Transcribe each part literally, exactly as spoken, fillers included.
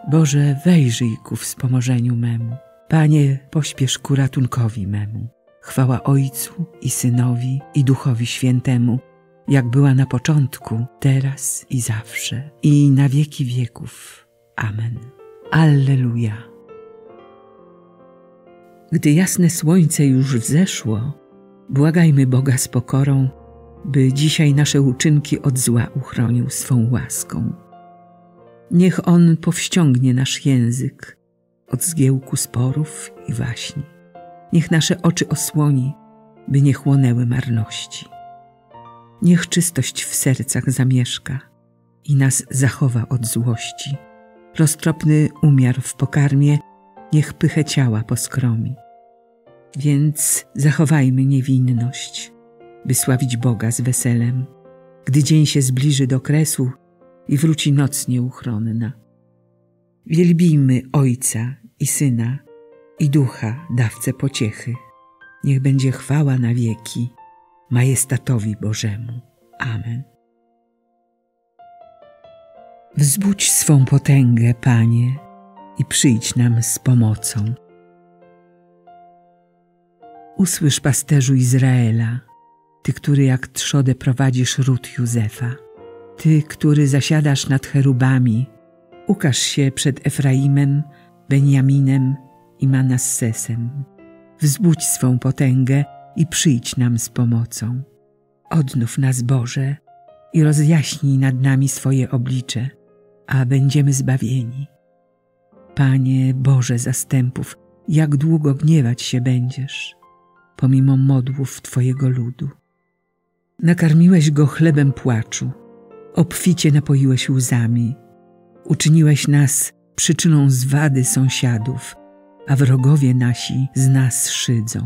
Boże, wejrzyj ku wspomożeniu memu. Panie, pośpiesz ku ratunkowi memu. Chwała Ojcu i Synowi i Duchowi Świętemu, jak była na początku, teraz i zawsze, i na wieki wieków. Amen. Alleluja. Gdy jasne słońce już wzeszło, błagajmy Boga z pokorą, by dzisiaj nasze uczynki od zła uchronił swą łaską. Niech On powściągnie nasz język od zgiełku sporów i waśni. Niech nasze oczy osłoni, by nie chłonęły marności. Niech czystość w sercach zamieszka i nas zachowa od złości. Roztropny umiar w pokarmie niech pychę ciała poskromi. Więc zachowajmy niewinność, by sławić Boga z weselem, gdy dzień się zbliży do kresu i wróci noc nieuchronna. Wielbijmy Ojca i Syna i Ducha, dawcę pociechy. Niech będzie chwała na wieki majestatowi Bożemu. Amen. Wzbudź swą potęgę, Panie, i przyjdź nam z pomocą. Usłysz, pasterzu Izraela, Ty, który jak trzodę prowadzisz ród Józefa. Ty, który zasiadasz nad cherubami, ukaż się przed Efraimem, Benjaminem i Manassesem. Wzbudź swą potęgę i przyjdź nam z pomocą. Odnów nas, Boże, i rozjaśnij nad nami swoje oblicze, a będziemy zbawieni. Panie Boże zastępów, jak długo gniewać się będziesz, pomimo modłów Twojego ludu. Nakarmiłeś go chlebem płaczu, obficie napoiłeś łzami, uczyniłeś nas przyczyną zwady sąsiadów, a wrogowie nasi z nas szydzą.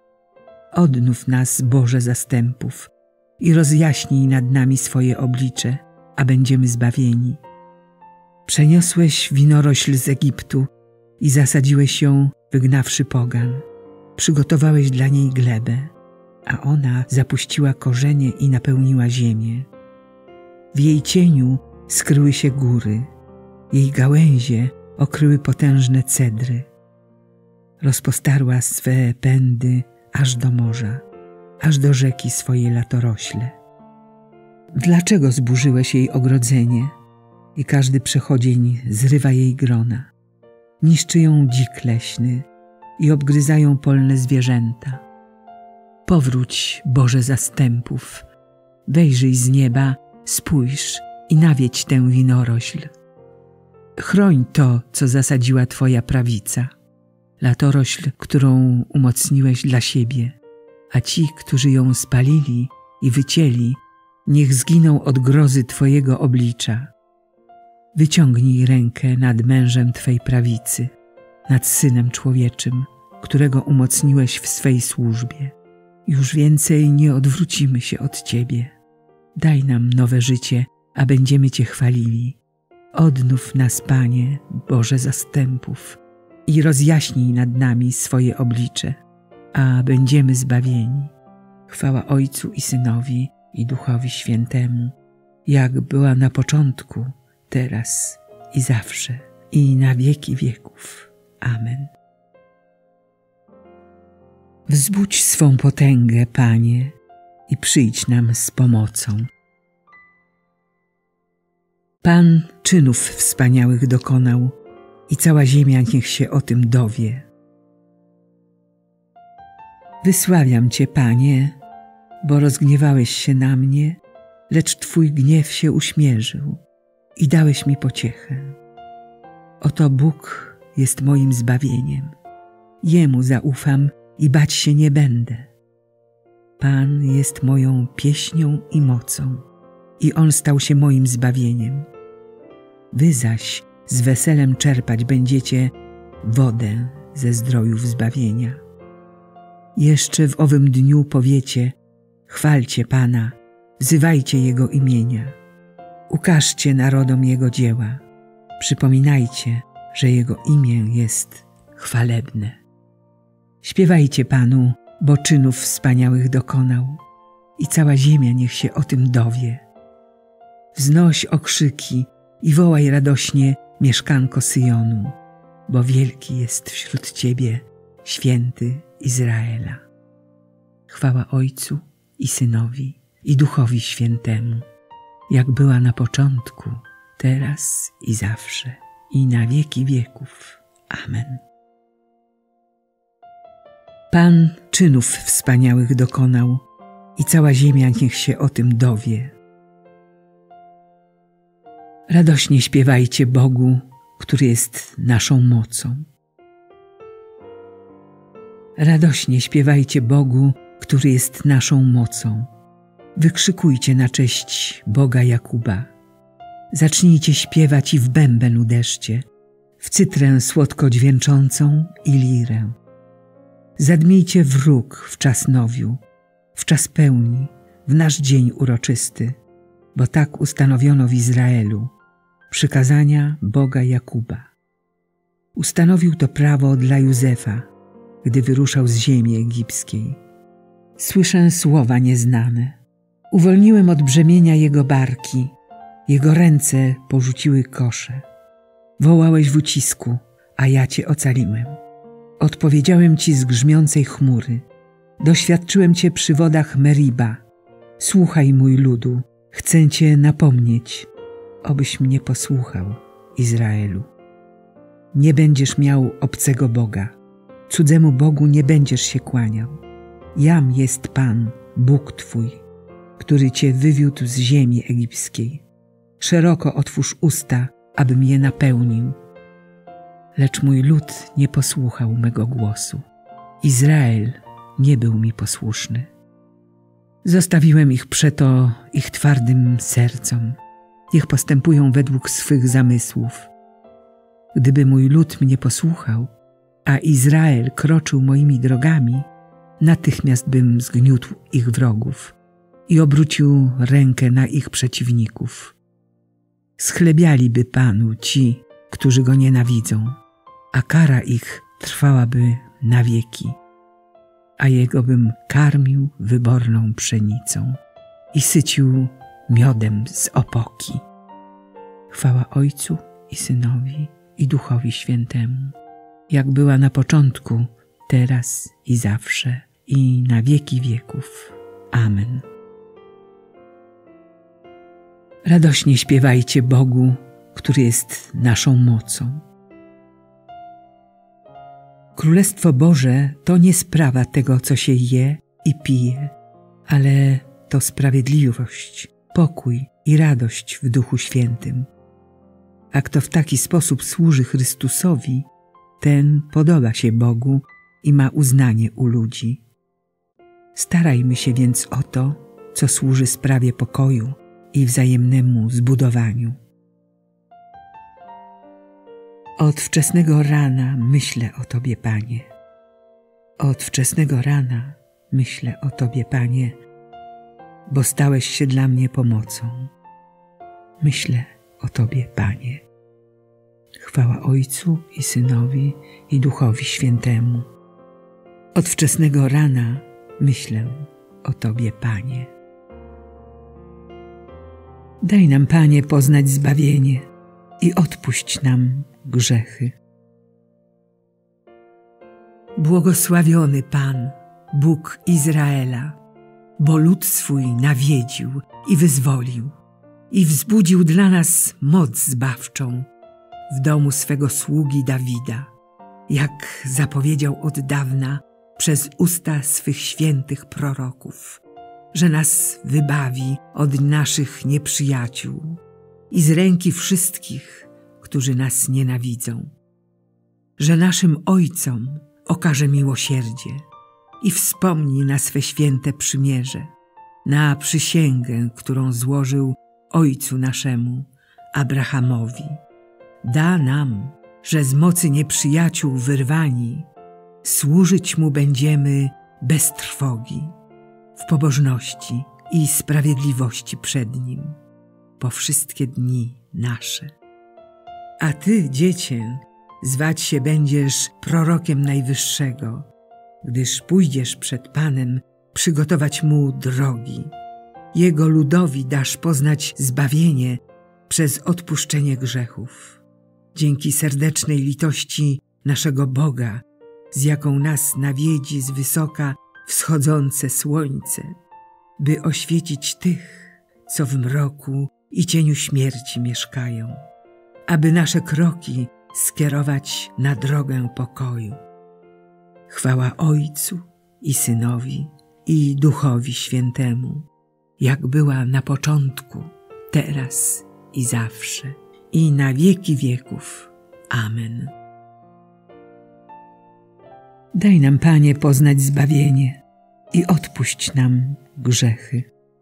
Odnów nas, Boże zastępów, i rozjaśnij nad nami swoje oblicze, a będziemy zbawieni. Przeniosłeś winorośl z Egiptu i zasadziłeś ją, wygnawszy pogan. Przygotowałeś dla niej glebę, a ona zapuściła korzenie i napełniła ziemię. W jej cieniu skryły się góry, jej gałęzie okryły potężne cedry. Rozpostarła swe pędy aż do morza, aż do rzeki swojej latorośle. Dlaczego zburzyłeś jej ogrodzenie i każdy przechodzień zrywa jej grona? Niszczy ją dzik leśny i obgryzają polne zwierzęta. Powróć, Boże zastępów, wejrzyj z nieba, spójrz i nawiedź tę winorośl. Chroń to, co zasadziła Twoja prawica, latorośl, którą umocniłeś dla siebie, a ci, którzy ją spalili i wycięli, niech zginą od grozy Twojego oblicza. Wyciągnij rękę nad mężem Twej prawicy, nad Synem Człowieczym, którego umocniłeś w swej służbie. Już więcej nie odwrócimy się od Ciebie. Daj nam nowe życie, a będziemy Cię chwalili. Odnów nas, Panie, Boże zastępów, i rozjaśnij nad nami swoje oblicze, a będziemy zbawieni. Chwała Ojcu i Synowi i Duchowi Świętemu, jak była na początku, teraz i zawsze, i na wieki wieków. Amen. Wzbudź swą potęgę, Panie, i przyjdź nam z pomocą. Pan czynów wspaniałych dokonał i cała ziemia niech się o tym dowie. Wysławiam Cię, Panie, bo rozgniewałeś się na mnie, lecz Twój gniew się uśmierzył i dałeś mi pociechę. Oto Bóg jest moim zbawieniem. Jemu zaufam i bać się nie będę. Pan jest moją pieśnią i mocą i On stał się moim zbawieniem. Wy zaś z weselem czerpać będziecie wodę ze zdrojów zbawienia. Jeszcze w owym dniu powiecie: chwalcie Pana, wzywajcie Jego imienia. Ukażcie narodom Jego dzieła. Przypominajcie, że Jego imię jest chwalebne. Śpiewajcie Panu, bo czynów wspaniałych dokonał i cała ziemia niech się o tym dowie. Wznoś okrzyki i wołaj radośnie mieszkanko Syjonu, bo wielki jest wśród Ciebie święty Izraela. Chwała Ojcu i Synowi, i Duchowi Świętemu, jak była na początku, teraz i zawsze, i na wieki wieków. Amen. Pan czynów wspaniałych dokonał i cała ziemia niech się o tym dowie. Radośnie śpiewajcie Bogu, który jest naszą mocą. Radośnie śpiewajcie Bogu, który jest naszą mocą. Wykrzykujcie na cześć Boga Jakuba. Zacznijcie śpiewać i w bęben uderzcie, w cytrę słodko dźwięczącą i lirę. Zadmijcie wróg w czas nowiu, w czas pełni, w nasz dzień uroczysty, bo tak ustanowiono w Izraelu przykazania Boga Jakuba. Ustanowił to prawo dla Józefa, gdy wyruszał z ziemi egipskiej. Słyszę słowa nieznane. Uwolniłem od brzemienia jego barki, jego ręce porzuciły kosze. Wołałeś w ucisku, a ja cię ocaliłem. Odpowiedziałem ci z grzmiącej chmury. Doświadczyłem cię przy wodach Meriba. Słuchaj, mój ludu, chcę cię napomnieć, obyś mnie posłuchał, Izraelu. Nie będziesz miał obcego Boga, cudzemu Bogu nie będziesz się kłaniał. Jam jest Pan, Bóg Twój, który Cię wywiódł z ziemi egipskiej. Szeroko otwórz usta, abym je napełnił. Lecz mój lud nie posłuchał mego głosu. Izrael nie był mi posłuszny. Zostawiłem ich przeto ich twardym sercom. Niech postępują według swych zamysłów. Gdyby mój lud mnie posłuchał, a Izrael kroczył moimi drogami, natychmiast bym zgniótł ich wrogów i obrócił rękę na ich przeciwników. Schlebialiby Panu ci, którzy Go nienawidzą, a kara ich trwałaby na wieki, a Jego bym karmił wyborną pszenicą i sycił miodem z opoki. Chwała Ojcu i Synowi, i Duchowi Świętemu, jak była na początku, teraz i zawsze, i na wieki wieków. Amen. Radośnie śpiewajcie Bogu, który jest naszą mocą. Królestwo Boże to nie sprawa tego, co się je i pije, ale to sprawiedliwość, pokój i radość w Duchu Świętym. A kto w taki sposób służy Chrystusowi, ten podoba się Bogu i ma uznanie u ludzi. Starajmy się więc o to, co służy sprawie pokoju i wzajemnemu zbudowaniu. Od wczesnego rana myślę o Tobie, Panie. Od wczesnego rana myślę o Tobie, Panie, bo stałeś się dla mnie pomocą. Myślę o Tobie, Panie. Chwała Ojcu i Synowi, i Duchowi Świętemu. Od wczesnego rana myślę o Tobie, Panie. Daj nam, Panie, poznać zbawienie i odpuść nam grzechy. Błogosławiony Pan, Bóg Izraela, bo lud swój nawiedził i wyzwolił i wzbudził dla nas moc zbawczą w domu swego sługi Dawida, jak zapowiedział od dawna przez usta swych świętych proroków, że nas wybawi od naszych nieprzyjaciół i z ręki wszystkich, którzy nas nienawidzą, że naszym ojcom okaże miłosierdzie i wspomni na swe święte przymierze, na przysięgę, którą złożył ojcu naszemu, Abrahamowi. Da nam, że z mocy nieprzyjaciół wyrwani, służyć Mu będziemy bez trwogi, w pobożności i sprawiedliwości przed Nim, po wszystkie dni nasze. A Ty, Dziecię, zwać się będziesz prorokiem Najwyższego, gdyż pójdziesz przed Panem przygotować Mu drogi. Jego ludowi dasz poznać zbawienie przez odpuszczenie grzechów. dzięki serdecznej litości naszego Boga, z jaką nas nawiedzi z wysoka wschodzące słońce, by oświecić tych, co w mroku i cieniu śmierci mieszkają, aby nasze kroki skierować na drogę pokoju. Chwała Ojcu i Synowi i Duchowi Świętemu, jak była na początku, teraz i zawsze, i na wieki wieków. Amen. Daj nam, Panie, poznać zbawienie i odpuść nam grzechy.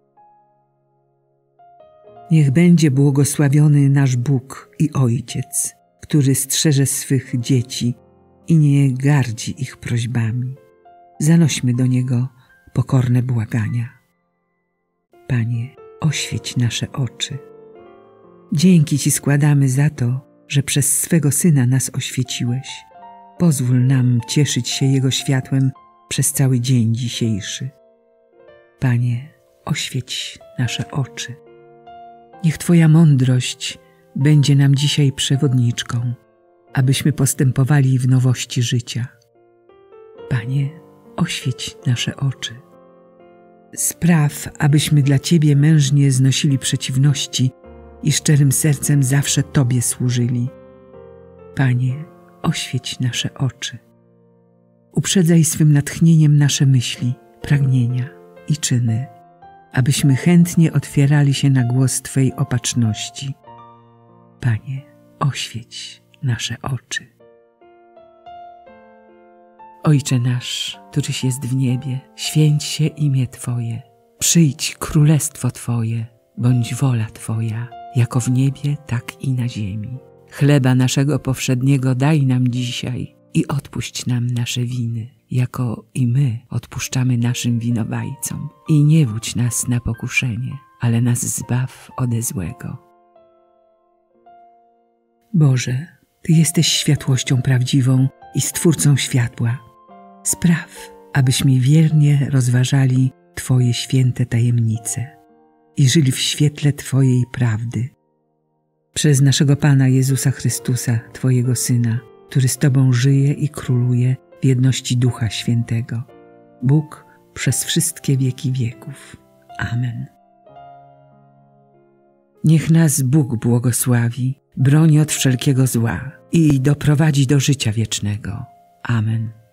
Niech będzie błogosławiony nasz Bóg i Ojciec, który strzeże swych dzieci i nie gardzi ich prośbami. Zanośmy do Niego pokorne błagania. Panie, oświeć nasze oczy. Dzięki Ci składamy za to, że przez swego Syna nas oświeciłeś. Pozwól nam cieszyć się Jego światłem przez cały dzień dzisiejszy. Panie, oświeć nasze oczy. Niech Twoja mądrość będzie nam dzisiaj przewodniczką, abyśmy postępowali w nowości życia. Panie, oświeć nasze oczy. Spraw, abyśmy dla Ciebie mężnie znosili przeciwności i szczerym sercem zawsze Tobie służyli. Panie, oświeć nasze oczy. Uprzedzaj swym natchnieniem nasze myśli, pragnienia i czyny, abyśmy chętnie otwierali się na głos Twej opatrzności. Panie, oświeć nasze oczy. Ojcze nasz, któryś jest w niebie, święć się imię Twoje. Przyjdź królestwo Twoje, bądź wola Twoja, jako w niebie, tak i na ziemi. Chleba naszego powszedniego daj nam dzisiaj i odpuść nam nasze winy, jako i my odpuszczamy naszym winowajcom. I nie wódź nas na pokuszenie, ale nas zbaw ode złego. Boże, Ty jesteś światłością prawdziwą i Stwórcą światła. Spraw, abyśmy wiernie rozważali Twoje święte tajemnice i żyli w świetle Twojej prawdy. Przez naszego Pana Jezusa Chrystusa, Twojego Syna, który z Tobą żyje i króluje w jedności Ducha Świętego, Bóg przez wszystkie wieki wieków. Amen. Niech nas Bóg błogosławi, broni od wszelkiego zła i doprowadzi do życia wiecznego. Amen.